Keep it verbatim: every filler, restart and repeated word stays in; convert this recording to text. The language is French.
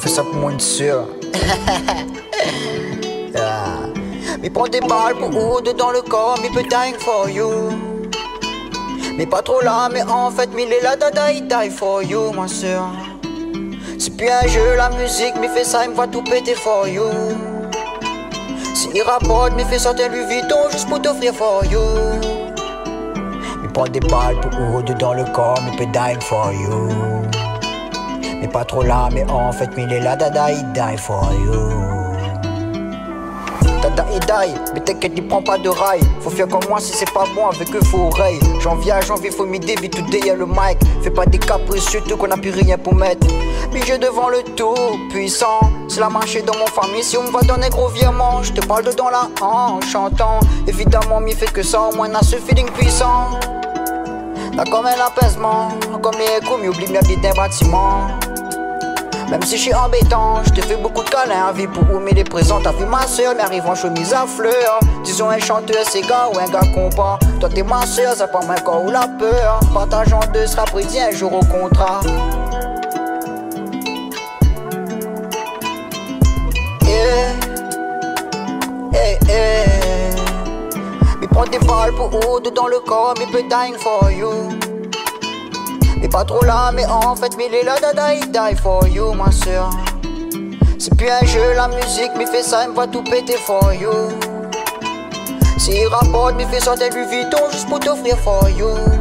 fais ça pour moi, sûr. Yeah. Mais prends des balles pour Oud dans le corps, me peut dying for you. Mais pas trop là, mais en fait, mais il est là, dada, il die for you, ma soeur. C'est plus un jeu, la musique, me fait ça, il me va tout péter for you. S'il rapporte, me fait sortir Louis Vuitton juste pour t'offrir for you. Mais prends des balles pour Oud dans le corps, me peut dying for you. Mais pas trop là, mais en fait, mais il est là, dada, il die for you. Dada, il die, mais t'inquiète, il prend pas de rail. Faut faire comme moi si c'est pas bon avec eux, faut oreille. Janvier à janvier, faut m'aider, vite tout day, y'a le mic. Fais pas des caprices, surtout qu'on a plus rien pour mettre. Mais je devant le tout puissant, c'est la marché dans mon famille. Si on me va donner gros virement, je te parle dedans là en chantant. Évidemment, m'y fait que ça, au moins on a ce feeling puissant. Là comme un apaisement, comme les échos, m'oublie bien vite d'un bâtiment. Même si je suis embêtant, je te fais beaucoup de câlins à vie pour oublier les présents. T'as vu ma soeur, mais arrive en chemise à fleurs. Disons un chanteur, c'est gars ou un gars compas. Toi t'es ma soeur, ça pas mal corps ou la peur. Partage en deux sera prédit un jour au contrat. Yeah, yeah, yeah. Mais prends des balles pour Oud dans le corps, mais peut dying for you. Mais pas trop là, mais en fait, mais il est là, dada, il die for you, ma soeur. C'est plus un jeu, la musique, me fait ça, il me va tout péter for you. S'il rapporte, me fait sortir Louis Vuitton juste pour t'offrir for you.